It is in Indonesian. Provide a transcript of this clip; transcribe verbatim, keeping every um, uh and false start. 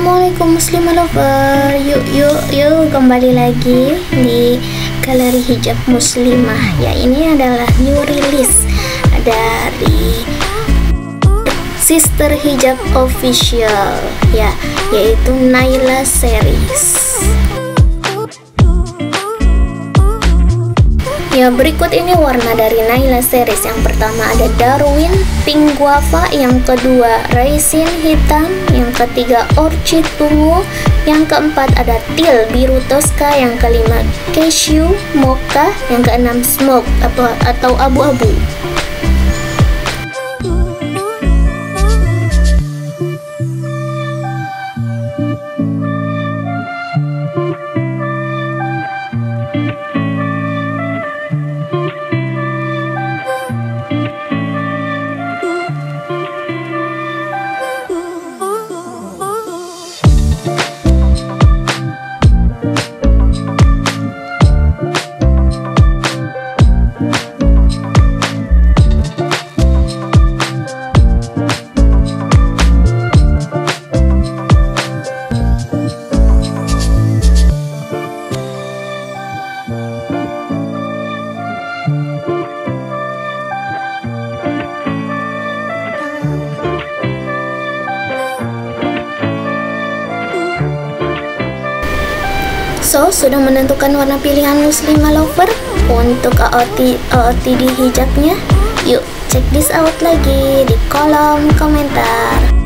Assalamualaikum muslimah lover. Yuk yuk yuk kembali lagi di galeri hijab muslimah. Ya, ini adalah new release dari Sister Hijab Official, ya, yaitu Naila Series. Ya, berikut ini warna dari Naila Series. Yang pertama ada Darwin Pink Guava, yang kedua Raisin Hitam, yang ketiga Orchid Ungu, yang keempat ada Teal Biru Tosca, yang kelima Cashew Mocha, yang keenam Smoke atau, atau abu-abu. So, sudah menentukan warna pilihan muslimah lover untuk A O T, A O T di hijabnya? Yuk, check this out lagi di kolom komentar.